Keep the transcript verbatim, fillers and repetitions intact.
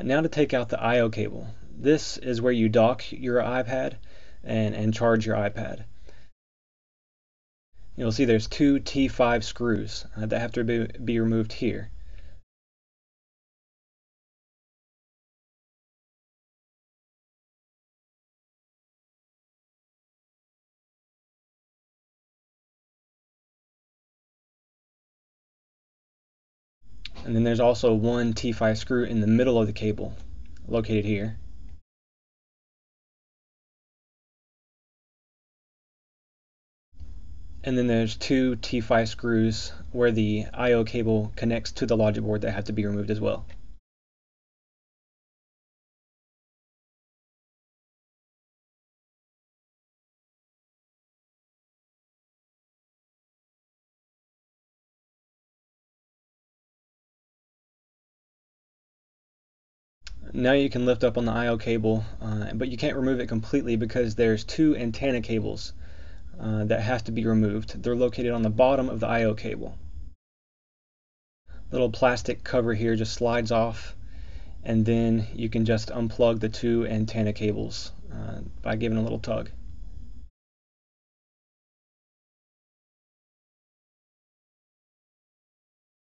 Uh, now to take out the I O cable. This is where you dock your iPad and, and charge your iPad. You'll see there's two T five screws uh, that have to be, be removed here. And then there's also one T five screw in the middle of the cable, located here. And then there's two T five screws where the I O cable connects to the logic board that have to be removed as well. Now you can lift up on the I O cable, uh, but you can't remove it completely because there's two antenna cables uh, that have to be removed. They're located on the bottom of the I O cable. Little plastic cover here just slides off, and then you can just unplug the two antenna cables uh, by giving a little tug.